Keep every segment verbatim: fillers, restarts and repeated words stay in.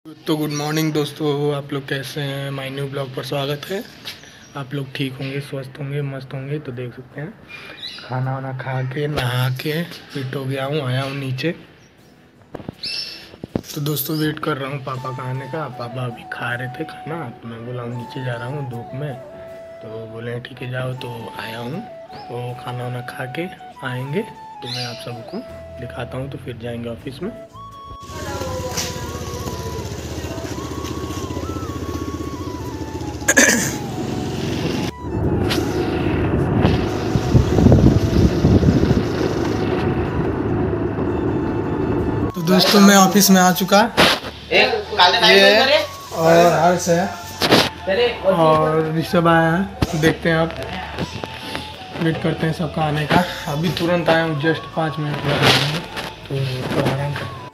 तो good morning दोस्तों, आप लोग कैसे हैं। माय न्यू ब्लॉग पर स्वागत है। आप लोग ठीक होंगे, स्वस्थ होंगे, मस्त होंगे। तो देख सकते हैं खाना वाना खा के नहा के फिट हो गया हूँ, आया हूँ नीचे। तो दोस्तों वेट कर रहा हूँ पापा का आने का। पापा अभी खा रहे थे खाना, तो मैं बोला हूँ नीचे जा रहा हूँ धूप में। तो बोले ठीक है जाओ, तो आया हूँ। तो खाना वाना खा के आएंगे तो मैं आप सबको दिखाता हूँ, तो फिर जाएंगे ऑफिस में। तो दोस्तों मैं ऑफिस में आ चुका, ये और हर्ष है और ऋषभ आया है। देखते हैं, आप वेट करते हैं सबका आने का। अभी तुरंत आया हूँ, जस्ट पाँच मिनट लगे तो थोड़ा आराम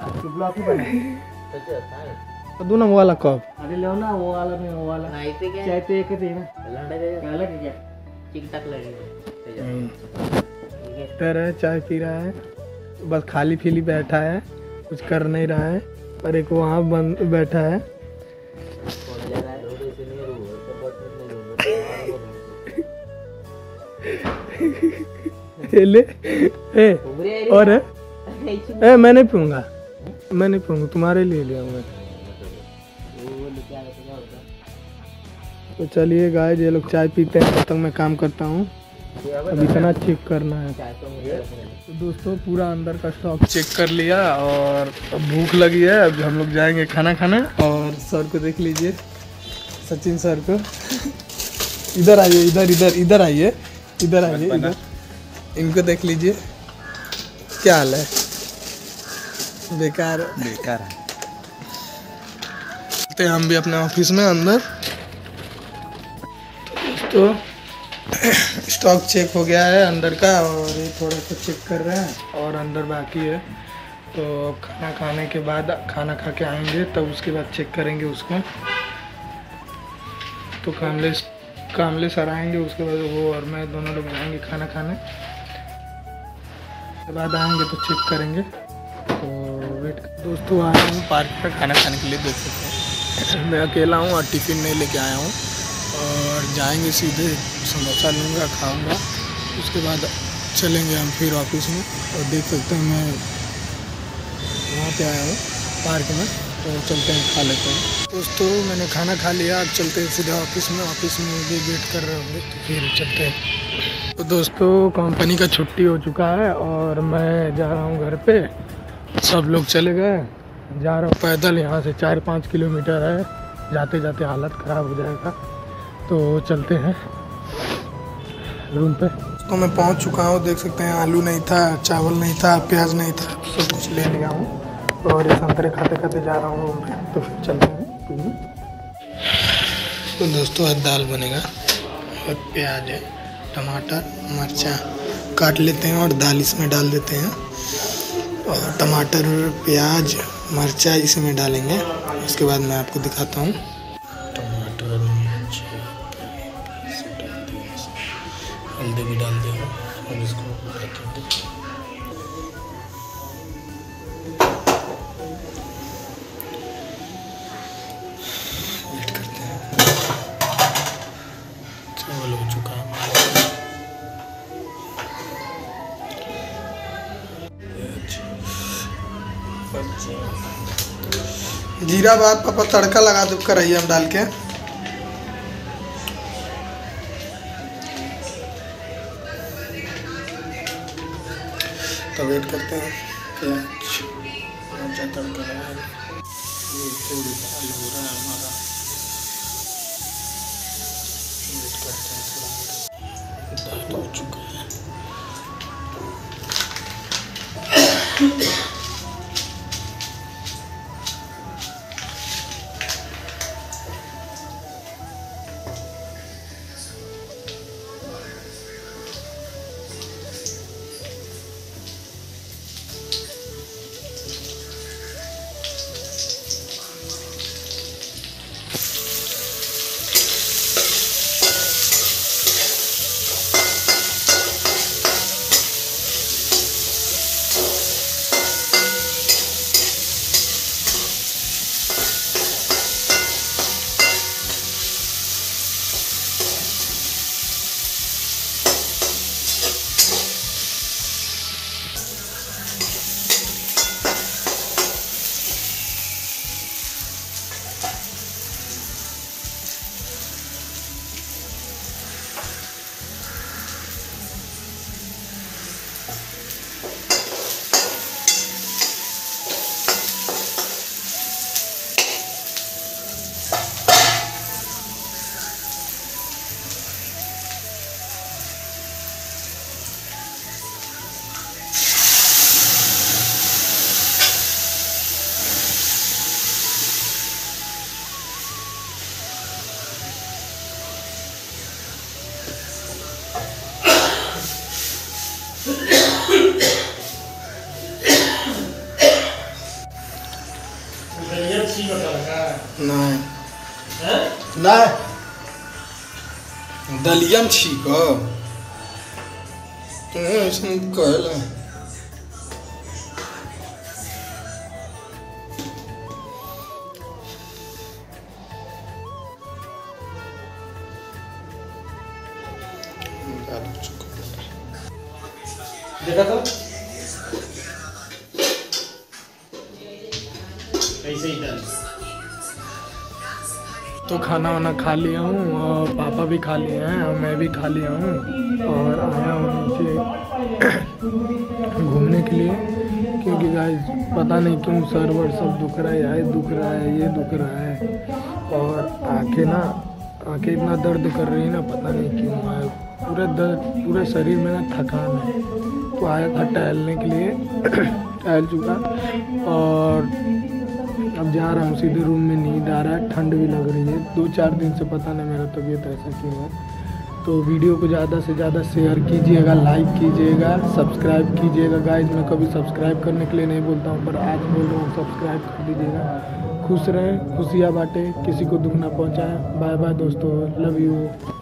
कर दूँ ना। वो वाला कप अरे लो ना, वो वाला नहीं, वो वाला चाय तो एक ही ना, अलग क्या ठीक ठाक लगेगा। है, चाय पी रहा है, बस खाली फीली बैठा है, कुछ कर नहीं रहा है। और एक वहाँ बंद बैठा है। ले ए, और है ए, मैं नहीं पीऊँगा, मैं नहीं पीऊँगा, तुम्हारे लिए लिया मैं। तो चलिए गाइस, ये लोग चाय पीते हैं, तब तक मैं काम करता हूँ। अब इतना चेक करना है। तो दोस्तों पूरा अंदर का स्टॉक चेक कर लिया और भूख लगी है। अब हम लोग जाएंगे खाना खाने। और सर को देख लीजिए, सचिन सर को। इधर आइए, इधर इधर इधर आइए, इधर आइए, इधर इनको देख लीजिए, क्या हाल है। बेकार बेकार है। तो हम भी अपने ऑफिस में अंदर। तो स्टॉक चेक हो गया है अंदर का, और ये थोड़ा सा चेक कर रहे हैं और अंदर बाकी है। तो खाना खाने के बाद, खाना खा के आएंगे तब उसके बाद चेक करेंगे उसको। तो कामले कामले सर आएंगे, उसके बाद वो और मैं दोनों लोग जाएंगे खाना खाने के बाद आएंगे तो चेक करेंगे। तो वेट दोस्तों, आया हूँ पार्क पर खाना खाने के लिए। देख सकते हैं मैं अकेला हूँ और टिफ़िन नहीं लेके आया हूँ। और जाएंगे सीधे, समोसा लूँगा, खाऊंगा, उसके बाद चलेंगे हम फिर ऑफिस में। और देख सकते हैं मैं वहाँ पे आया हूँ पार्क में, तो चलते हैं, खा लेते हैं। दोस्तों मैंने खाना खा लिया, अब चलते हैं सीधे ऑफिस में। ऑफिस में भी वेट कर रहे होंगे, तो फिर चलते हैं। तो दोस्तों कंपनी का छुट्टी हो चुका है और मैं जा रहा हूँ घर पे। सब लोग चले गए, जा रहा हूँ पैदल। यहाँ से चार पाँच किलोमीटर है, जाते जाते हालत ख़राब हो जाएगा। तो चलते हैं रूम पे। तो मैं पहुंच चुका हूं, देख सकते हैं आलू नहीं था, चावल नहीं था, प्याज नहीं था, सब कुछ ले लिया हूं। और ये संतरे खाते खाते जा रहा हूं रूम पे। तो फिर चलते हैं। तो दोस्तों आज दाल बनेगा और प्याज है, टमाटर, मिर्चा काट लेते हैं और दाल इसमें डाल देते हैं। और टमाटर, प्याज, मिर्चा इसमें डालेंगे। उसके बाद मैं आपको दिखाता हूँ। हल्दी भी डाल देगा और इसको वेट करते हैं। चावल हो चुका है। जीरा बाद पापा तड़का लगा दो कढ़ाई में डाल के। तो वेट करते हैं, प्याज मिर्चा तड़का लगा, ये थोड़ी दाल हो रहा है हमारा। वेट करते हैं, थोड़ा दाल हो चुका है। नहीं नहीं दलिया में छीक तू ऐसा कहल देखा तो ऐसे ही डाल। तो खाना वाना खा लिया हूँ और पापा भी खा लिए हैं और मैं भी खा लिया हूँ और आया हूँ नीचे घूमने के लिए, क्योंकि गाइस पता नहीं क्यों सर वर सब दुख रहा है, ये दुख रहा है, ये दुख रहा है और आँखें ना आँखें इतना दर्द कर रही है ना, पता नहीं क्यों आए पूरे दर्द, पूरे शरीर में ना थकान है। तो आया था टहलने के लिए टहल चुका और अब जा रहा हूँ सीधे रूम में। नींद आ रहा है, ठंड भी लग रही है, दो चार दिन से पता नहीं मेरा तबीयत ऐसा क्यों है। तो वीडियो को ज़्यादा से ज़्यादा शेयर कीजिएगा, लाइक कीजिएगा, सब्सक्राइब कीजिएगा। गाइस मैं कभी सब्सक्राइब करने के लिए नहीं बोलता हूँ, पर आज बोल रहा हूँ सब्सक्राइब कर दीजिएगा। खुश रहें, खुशियाँ बांटें, किसी को दुख ना पहुँचाएं। बाय बाय दोस्तों, लव यू।